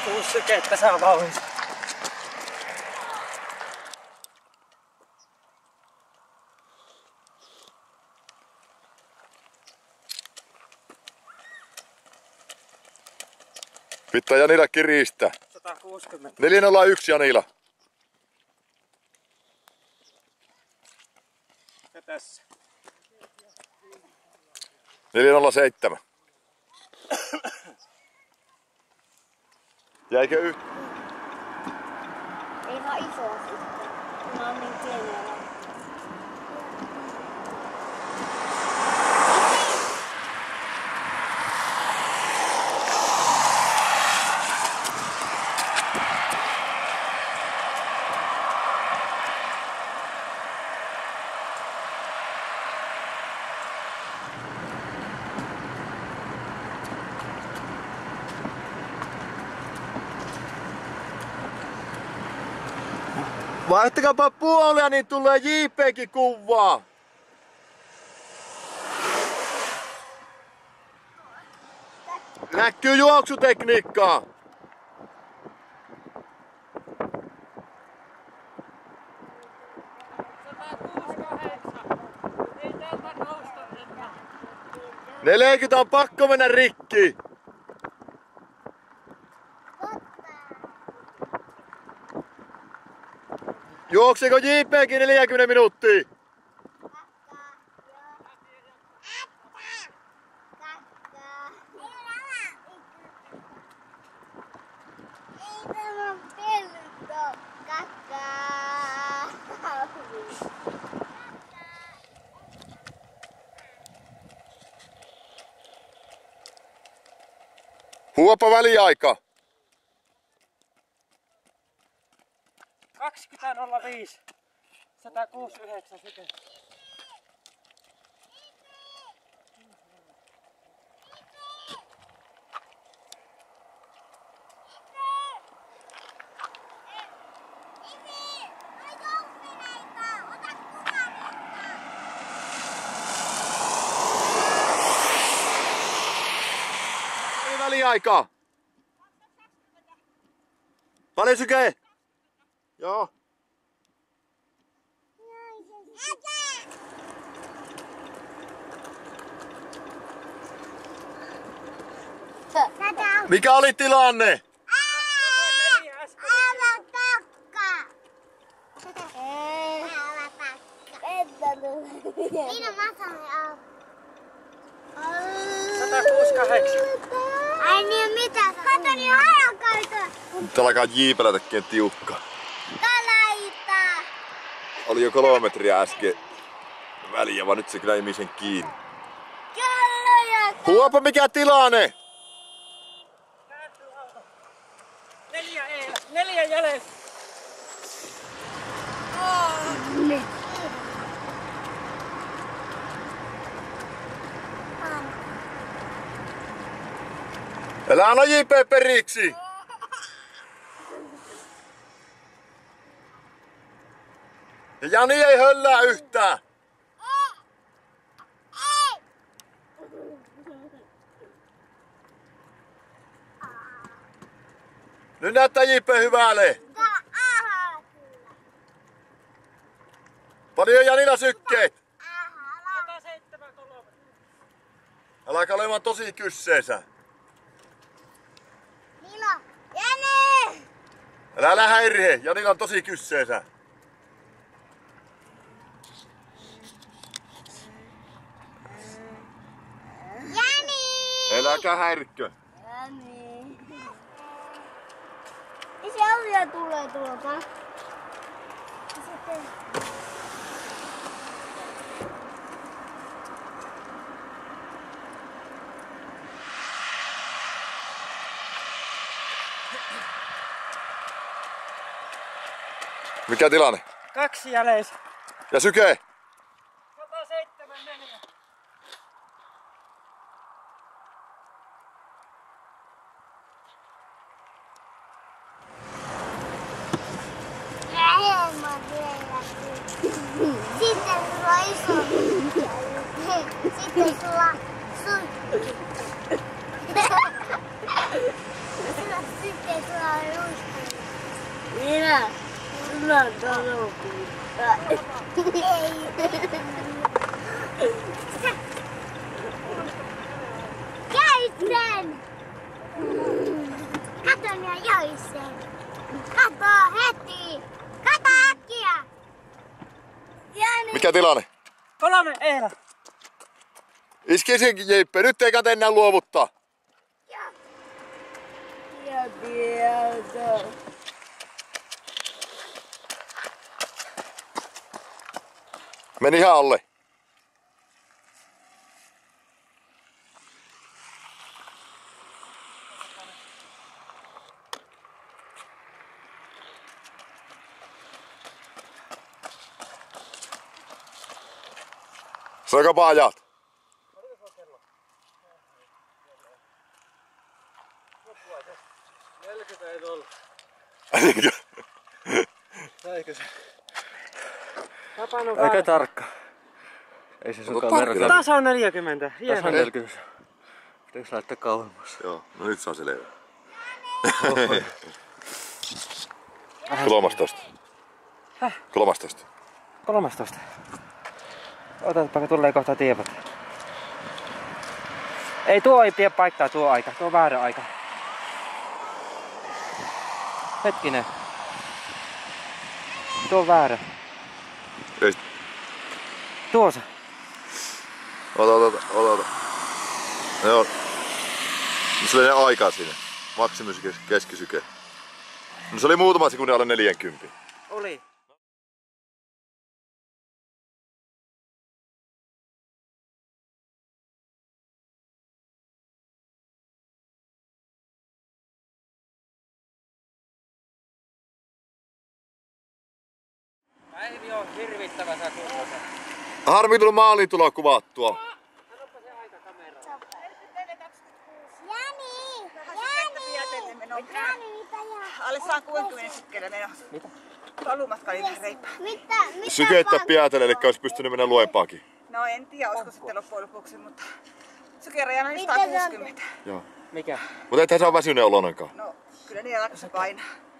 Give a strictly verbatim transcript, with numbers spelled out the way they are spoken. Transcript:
Kuusi sykettä saa vauhissa. Pitää Janila kiristää. sata kuusikymmentä. neljä nolla yksi Janila. Ja tässä. neljä nolla seitsemän. Jäikö yht? Ei vaan isoa sitten. Mä oon niin pieniä. Vaihtakaapa puolia, niin tulee J P:kin kuvaa. Näkyy juoksutekniikkaa. neljäkymmentä on pakko mennä rikki. Juokseeko J P:kin neljäkymmentä minuuttia? Huopa väliaika. kaksikymmentä nolla viisi. sata kuusikymmentäyhdeksän sykettä. Väliaika. Paljon sykee? Joo. Mikä oli tilanne? Älä takka! Älä takka! Siinä mä sain sata kuusikymmentäkahdeksan. Ai niin, mitä sä? Kato niin ajankäytö! Nyt alkaa jiipelätäkin tiukka. Kalaita! Oli jo kolme metriä äsken väliä, vaan nyt se kyllä imi sen kiinni. Kelloja! Huopa mikä tilanne! Neljä Eela. Neljä jäljellä. Älä anna J P periksi! Ja Jani ei höllää yhtään! Nyt näyttää J P hyvälle! Paljon Janilla sykkeet! sata seitsemänkymmentäkolme. Alkaa olemaan tosi kysseensä. Nilo! Jani! Älä älä häirihe, Janilla on tosi kysseensä. Jani! Äläkä häirikkö. Jani! Se auja tulee tuolta. Sitten... Mikä tilanne? Kaksi jäljellä. Ja syke? sata seitsemänkymmentäneljä. Vähemmän vielä. Sitten sulla on iso. Sitten sulla sun. Sitten sulla on luiskari. Minä. Sulla on talokuutta. Ei. Jäi sen! Kato, minä join sen. Kato heti! Kato äkkiä! Jani! Mikä tilanne? Kolme Eela. Iski sen Jippe, nyt ei kata enää luovuttaa. Ja tiedä. Meni ihan alle. Saiko ajat? neljäkymmentä ei ollut. Saiko se? Tapannut Aika tarkka. Ei se sun kamera. Tasa on neljäkymmentä. Tässä on Hieno. neljäkymmentä. Pitäis laittaa kauemmas? Joo, no nyt saa selvä. Kolmastoista. Häh? Kolmastoista. kolmastoista. Otetaanpa, kun tulee kohta tiedot. Ei, tuo ei pidä paikkaa tuo aika. Tuo on väärä aika. Hetkinen. Tuo on väärä. Ei. Tuossa. Ota, ota, ota, ota. Joo. No se oli ne aikaa siinä. Maksimus keskisyke. No se oli muutama sekunnin alle neljäkymmentä. Oli. Päivi on hirvittävässä kunnossa. Harmi tullut maaliin tuloa kuvattua. Sanoppa se aika kameraan. Jani! Jani! Jani, mitä jää? Alle sata kuusikymmentä sykkeellä menossa. Mitä? Paluumatka oli vähän reippaa. Mitä? Mitä? Sykettä piätelle, eli olisi pystynyt mennä luempaakin. No en tiedä, olisiko sitten loppujen lopuksi, mutta sykerajana oli Mitä sata se on? kuusikymmentä. Joo. Mikä? Mutta ethän sä ole väsynyt olonenkaan. No kyllä niin alkoi se painaa.